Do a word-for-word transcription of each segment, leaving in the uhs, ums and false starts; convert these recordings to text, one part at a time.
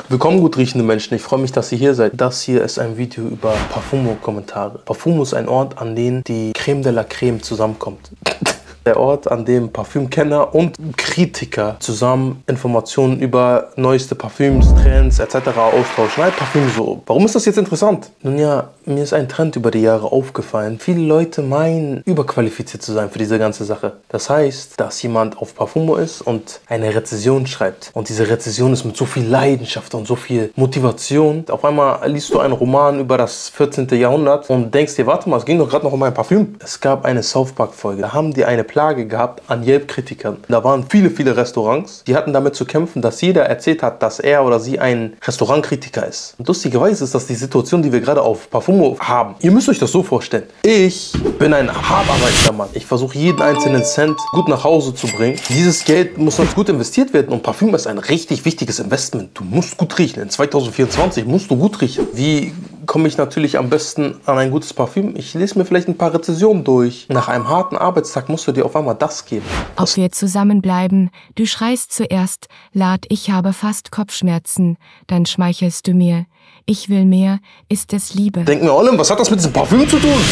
Willkommen gut riechende Menschen, ich freue mich, dass ihr hier seid. Das hier ist ein Video über Parfumo-Kommentare. Parfumo ist ein Ort, an dem die Creme de la Creme zusammenkommt. Der Ort, an dem Parfümkenner und Kritiker zusammen Informationen über neueste Parfüms, Trends et cetera austauschen. Ein Parfüm so. Warum ist das jetzt interessant? Nun ja, mir ist ein Trend über die Jahre aufgefallen. Viele Leute meinen, überqualifiziert zu sein für diese ganze Sache. Das heißt, dass jemand auf Parfumo ist und eine Rezension schreibt. Und diese Rezension ist mit so viel Leidenschaft und so viel Motivation. Auf einmal liest du einen Roman über das vierzehnte Jahrhundert und denkst dir, warte mal, es ging doch gerade noch um ein Parfüm. Es gab eine South Park-Folge. Da haben die eine Plage gehabt an Yelp-Kritikern. Da waren viele, viele Restaurants, die hatten damit zu kämpfen, dass jeder erzählt hat, dass er oder sie ein Restaurantkritiker ist. Und lustigerweise ist das die Situation, die wir gerade auf Parfumo haben. Ihr müsst euch das so vorstellen. Ich bin ein hart arbeitender Mann. Ich versuche jeden einzelnen Cent gut nach Hause zu bringen. Dieses Geld muss noch gut investiert werden und Parfüm ist ein richtig wichtiges Investment. Du musst gut riechen. In zweitausendvierundzwanzig musst du gut riechen. Wie komme ich natürlich am besten an ein gutes Parfüm? Ich lese mir vielleicht ein paar Rezensionen durch. Nach einem harten Arbeitstag musst du dir auf einmal das geben. Ob wir zusammenbleiben, du schreist zuerst, Lad, ich habe fast Kopfschmerzen, dann schmeichelst du mir. Ich will mehr, ist es Liebe. Denk mir, Olim, was hat das mit diesem Parfüm zu tun?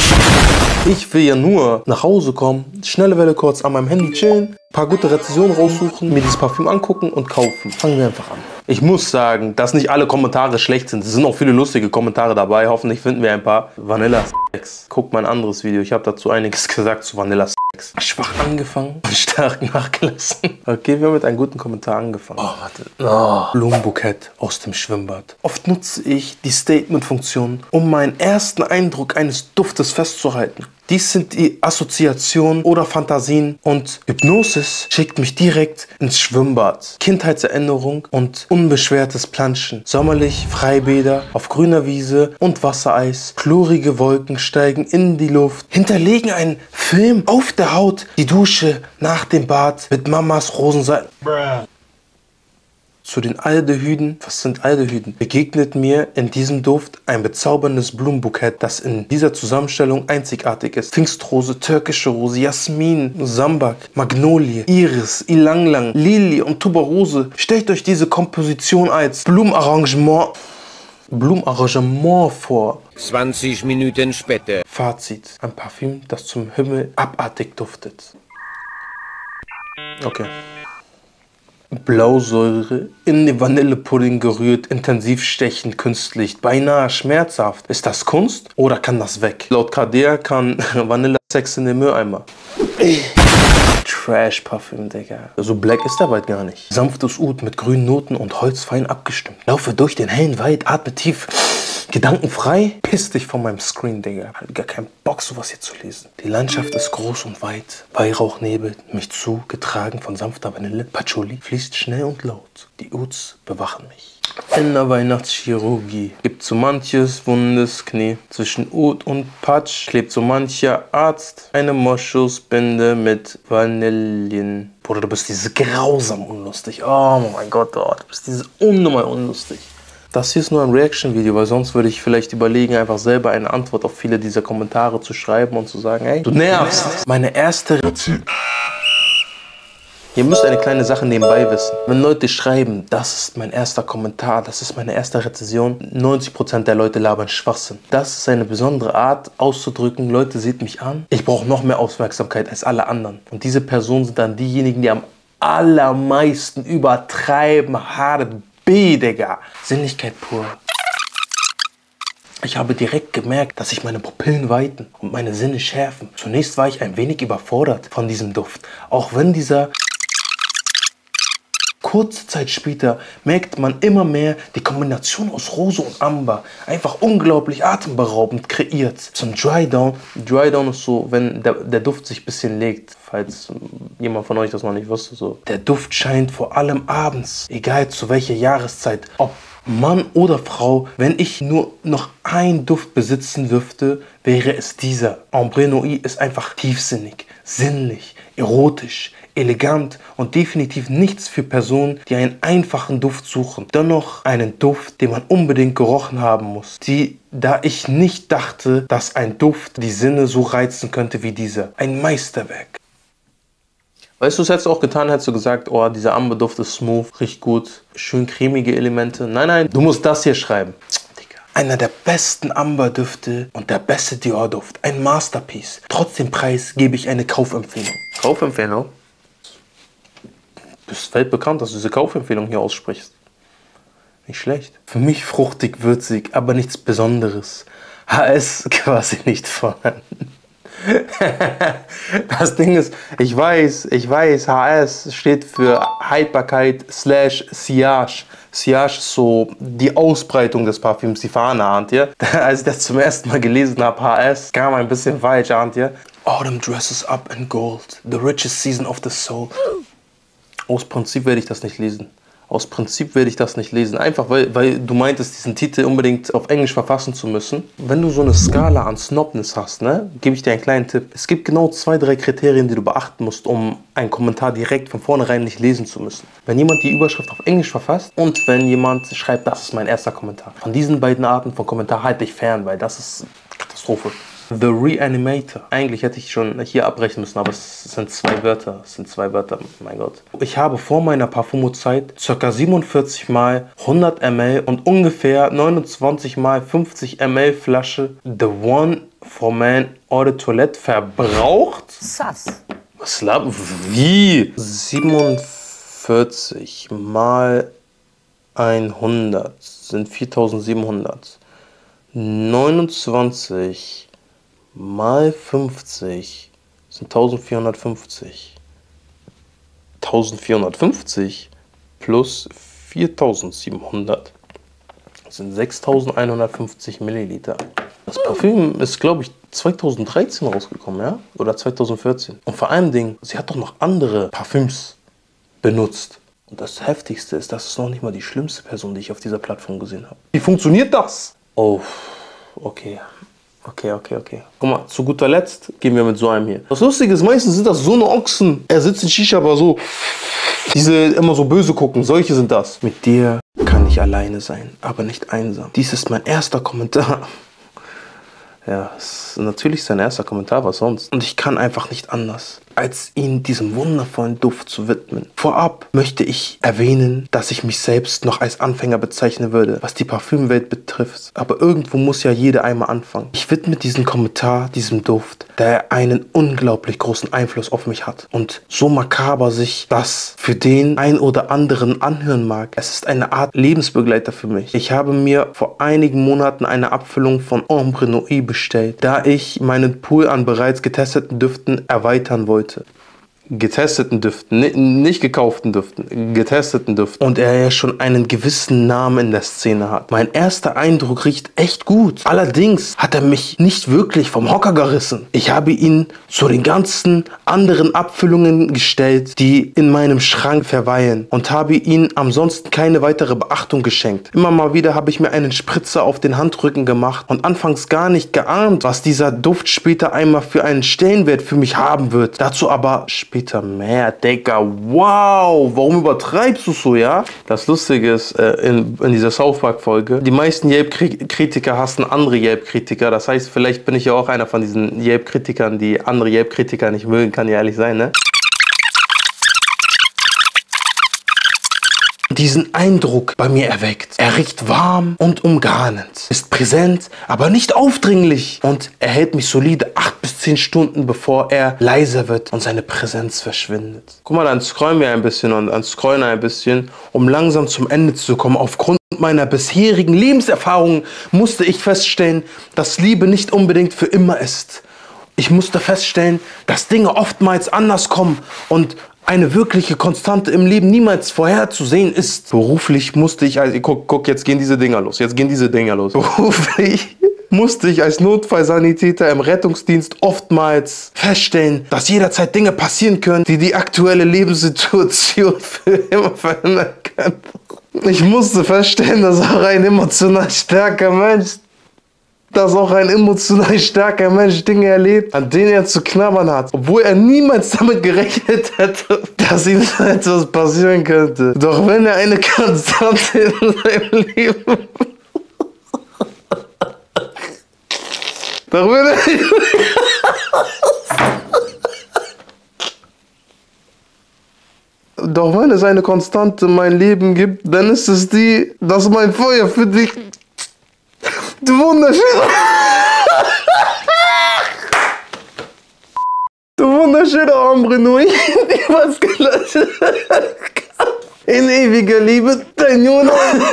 Ich will ja nur nach Hause kommen, schnelle Welle kurz an meinem Handy chillen, ein paar gute Rezensionen raussuchen, mir dieses Parfüm angucken und kaufen. Fangen wir einfach an. Ich muss sagen, dass nicht alle Kommentare schlecht sind. Es sind auch viele lustige Kommentare dabei. Hoffentlich finden wir ein paar. Vanilla Sex. Guckt mein anderes Video. Ich habe dazu einiges gesagt zu Vanilla Sex. Schwach angefangen und stark nachgelassen. Okay, wir haben mit einem guten Kommentar angefangen. Oh, warte. Oh, Blumenbukett aus dem Schwimmbad. Oft nutze ich die Statement-Funktion, um meinen ersten Eindruck eines Duftes festzuhalten. Dies sind die Assoziationen oder Fantasien und Hypnosis schickt mich direkt ins Schwimmbad. Kindheitserinnerung und unbeschwertes Planschen. Sommerlich Freibäder auf grüner Wiese und Wassereis. Chlorige Wolken steigen in die Luft, hinterlegen einen Film auf der Haut. Die Dusche nach dem Bad mit Mamas Rosenseiten. Zu den Aldehyden, was sind Aldehyden, begegnet mir in diesem Duft ein bezauberndes Blumenbukett, das in dieser Zusammenstellung einzigartig ist. Pfingstrose, türkische Rose, Jasmin, Sambak, Magnolie, Iris, Ilang-Lang, Lilie und Tuberose. Stellt euch diese Komposition als Blumenarrangement, Blumenarrangement vor. zwanzig Minuten später. Fazit. Ein Parfüm, das zum Himmel abartig duftet. Okay. Blausäure in den Vanillepudding gerührt, intensiv stechend, künstlich, beinahe schmerzhaft. Ist das Kunst oder kann das weg? Laut K D R kann Vanillesex in den Mülleimer. Trash-Parfüm, Digga. So black ist der Wald gar nicht. Sanftes Oud mit grünen Noten und Holz fein abgestimmt. Laufe durch den hellen Wald, atme tief. Gedankenfrei, piss dich von meinem Screen, Digga. Hab gar keinen Bock, sowas hier zu lesen. Die Landschaft ist groß und weit. Weihrauch nebelt mich zu, getragen von sanfter Vanille. Patchouli fließt schnell und laut. Die Ouds bewachen mich. In der Weihnachtschirurgie gibt so manches wundes Knie. Zwischen Oud und Patsch klebt so mancher Arzt eine Moschusbinde mit Vanillen. Bruder, du bist diese grausam unlustig. Oh mein Gott, oh, du bist diese unnormal unlustig. Das hier ist nur ein Reaction-Video, weil sonst würde ich vielleicht überlegen, einfach selber eine Antwort auf viele dieser Kommentare zu schreiben und zu sagen, hey, du nervst. Meine erste Rezension. Ihr müsst eine kleine Sache nebenbei wissen. Wenn Leute schreiben, das ist mein erster Kommentar, das ist meine erste Rezension, neunzig Prozent der Leute labern Schwachsinn. Das ist eine besondere Art auszudrücken, Leute, seht mich an. Ich brauche noch mehr Aufmerksamkeit als alle anderen. Und diese Personen sind dann diejenigen, die am allermeisten übertreiben, harte B, Digga. Sinnlichkeit pur. Ich habe direkt gemerkt, dass sich meine Pupillen weiten und meine Sinne schärfen. Zunächst war ich ein wenig überfordert von diesem Duft. Auch wenn dieser... Kurze Zeit später merkt man immer mehr die Kombination aus Rose und Amber. Einfach unglaublich atemberaubend kreiert. Zum Dry Down. Dry Down ist so, wenn der, der Duft sich ein bisschen legt. Falls jemand von euch das noch nicht wusste. So. Der Duft scheint vor allem abends, egal zu welcher Jahreszeit, ob Mann oder Frau, wenn ich nur noch einen Duft besitzen dürfte, wäre es dieser. Ambre Noir ist einfach tiefsinnig, sinnlich, erotisch, elegant und definitiv nichts für Personen, die einen einfachen Duft suchen. Dennoch einen Duft, den man unbedingt gerochen haben muss. Die, da ich nicht dachte, dass ein Duft die Sinne so reizen könnte wie dieser. Ein Meisterwerk. Weißt du, es hättest du auch getan, hättest du gesagt, oh, dieser Amberduft ist smooth, riecht gut, schön cremige Elemente. Nein, nein, du musst das hier schreiben. Digga. Einer der besten Amberdüfte und der beste Dior-Duft. Ein Masterpiece. Trotz dem Preis gebe ich eine Kaufempfehlung. Kaufempfehlung? Du bist weltbekannt, dass du diese Kaufempfehlung hier aussprichst. Nicht schlecht. Für mich fruchtig, würzig, aber nichts Besonderes. H S quasi nicht vorhanden. Das Ding ist, ich weiß, ich weiß, H S steht für Haltbarkeit slash Sillage. Sillage ist so die Ausbreitung des Parfüms, die Fahne, ahnt ihr? Als ich das zum ersten Mal gelesen habe, H S, kam ein bisschen falsch, ahnt ihr? Autumn dresses up in gold, the richest season of the soul. Aus Prinzip werde ich das nicht lesen. Aus Prinzip werde ich das nicht lesen. Einfach, weil, weil du meintest, diesen Titel unbedingt auf Englisch verfassen zu müssen. Wenn du so eine Skala an Snobness hast, ne, gebe ich dir einen kleinen Tipp. Es gibt genau zwei, drei Kriterien, die du beachten musst, um einen Kommentar direkt von vornherein nicht lesen zu müssen. Wenn jemand die Überschrift auf Englisch verfasst und wenn jemand schreibt, das ist mein erster Kommentar. Von diesen beiden Arten von Kommentar halte ich fern, weil das ist Katastrophe. The Reanimator. Eigentlich hätte ich schon hier abbrechen müssen, aber es sind zwei Wörter. Es sind zwei Wörter, mein Gott. Ich habe vor meiner Parfumo-Zeit ca. siebenundvierzig mal hundert Milliliter und ungefähr neunundzwanzig mal fünfzig Milliliter Flasche The One for Man Eau de Toilette verbraucht. Sass. Was lab... Wie? siebenundvierzig mal hundert sind viertausendsiebenhundert. neunundzwanzig mal fünfzig sind eintausendvierhundertfünfzig. eintausendvierhundertfünfzig plus viertausendsiebenhundert sind sechstausendeinhundertfünfzig Milliliter. Das Parfüm ist, glaube ich, zweitausenddreizehn rausgekommen, ja? Oder zweitausendvierzehn. Und vor allem Ding, sie hat doch noch andere Parfüms benutzt. Und das Heftigste ist, das ist noch nicht mal die schlimmste Person, die ich auf dieser Plattform gesehen habe. Wie funktioniert das? Oh, okay. Okay, okay, okay. Guck mal, zu guter Letzt gehen wir mit so einem hier. Das Lustige ist, meistens sind das so eine Ochsen. Er sitzt in Shisha, aber so. Diese immer so böse gucken, solche sind das. Mit dir kann ich alleine sein, aber nicht einsam. Dies ist mein erster Kommentar. Ja, ist natürlich sein erster Kommentar, was sonst. Und ich kann einfach nicht anders, als ihn diesem wundervollen Duft zu widmen. Vorab möchte ich erwähnen, dass ich mich selbst noch als Anfänger bezeichnen würde, was die Parfümwelt betrifft. Aber irgendwo muss ja jeder einmal anfangen. Ich widme diesen Kommentar diesem Duft, der einen unglaublich großen Einfluss auf mich hat. Und so makaber sich das für den ein oder anderen anhören mag, es ist eine Art Lebensbegleiter für mich. Ich habe mir vor einigen Monaten eine Abfüllung von Ombre Noir bestellt, da ich meinen Pool an bereits getesteten Düften erweitern wollte. Getesteten Düften, nicht gekauften Düften, getesteten Düften. Und er ja schon einen gewissen Namen in der Szene hat. Mein erster Eindruck riecht echt gut. Allerdings hat er mich nicht wirklich vom Hocker gerissen. Ich habe ihn zu den ganzen anderen Abfüllungen gestellt, die in meinem Schrank verweilen, und habe ihm ansonsten keine weitere Beachtung geschenkt. Immer mal wieder habe ich mir einen Spritzer auf den Handrücken gemacht und anfangs gar nicht geahnt, was dieser Duft später einmal für einen Stellenwert für mich haben wird. Dazu aber später mehr, Digga. Wow, warum übertreibst du so, ja? Das Lustige ist, äh, in, in dieser South Park Folge, die meisten Yelp-Kritiker hassen andere Yelp-Kritiker. Das heißt, vielleicht bin ich ja auch einer von diesen Yelp-Kritikern, die andere Yelp-Kritiker nicht mögen, kann ja ehrlich sein, ne? Diesen Eindruck bei mir erweckt. Er riecht warm und umgarnend, ist präsent, aber nicht aufdringlich und er hält mich solide acht bis zehn Stunden, bevor er leiser wird und seine Präsenz verschwindet. Guck mal, dann scrollen wir ein bisschen und dann scrollen ein bisschen, um langsam zum Ende zu kommen. Aufgrund meiner bisherigen Lebenserfahrungen musste ich feststellen, dass Liebe nicht unbedingt für immer ist. Ich musste feststellen, dass Dinge oftmals anders kommen und eine wirkliche Konstante im Leben niemals vorherzusehen ist. Beruflich musste ich, also guck, guck, jetzt gehen diese Dinger los, jetzt gehen diese Dinger los. Beruflich musste ich als Notfallsanitäter im Rettungsdienst oftmals feststellen, dass jederzeit Dinge passieren können, die die aktuelle Lebenssituation für immer verändern können. Ich musste feststellen, dass auch ein emotional starker Mensch dass auch ein emotional starker Mensch Dinge erlebt, an denen er zu knabbern hat, obwohl er niemals damit gerechnet hätte, dass ihm etwas passieren könnte. Doch wenn er eine Konstante in seinem Leben... Doch wenn er... Doch wenn es eine Konstante in mein Leben gibt, dann ist es die, dass mein Feuer für dich... Du wunderschöner... Du wunderschöner Hombre, nur ich, was gelöscht. In ewiger Liebe, dein Jonas.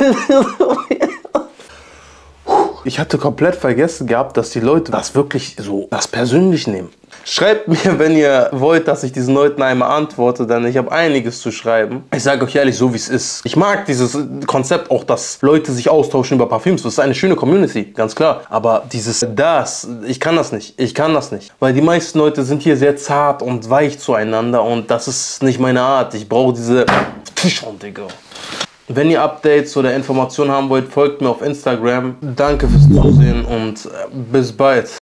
Ich hatte komplett vergessen gehabt, dass die Leute das wirklich so das persönlich nehmen. Schreibt mir, wenn ihr wollt, dass ich diesen Leuten einmal antworte, denn ich habe einiges zu schreiben. Ich sage euch ehrlich, so wie es ist. Ich mag dieses Konzept auch, dass Leute sich austauschen über Parfüms. Das ist eine schöne Community, ganz klar. Aber dieses das, ich kann das nicht. Ich kann das nicht. Weil die meisten Leute sind hier sehr zart und weich zueinander und das ist nicht meine Art. Ich brauche diese Fischhund, Digga. Wenn ihr Updates oder Informationen haben wollt, folgt mir auf Instagram. Danke fürs Zusehen und bis bald.